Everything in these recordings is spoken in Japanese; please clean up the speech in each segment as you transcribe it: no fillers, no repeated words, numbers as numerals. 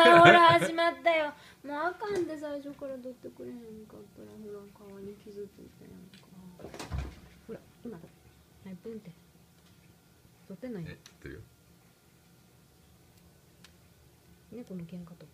ほら始まったよ。もうあかんで最初から取ってくれへんかったら、ほら顔に傷ついたやんか。ほら今だ。何分って取ってないの？ 取ってるよ。 猫の喧嘩取った？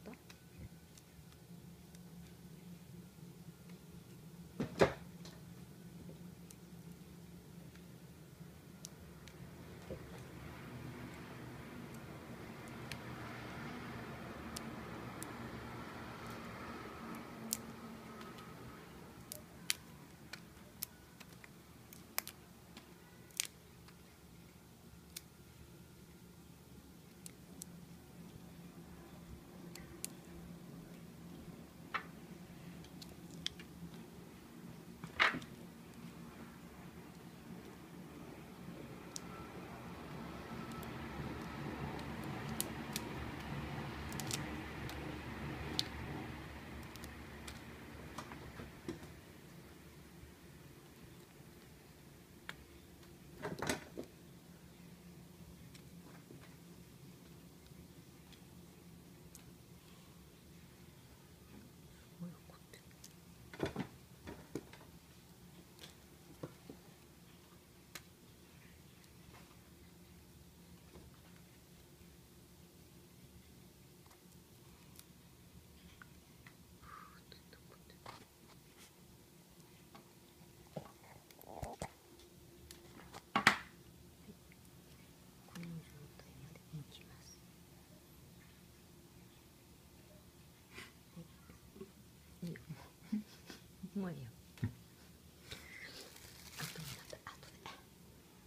もういいよ。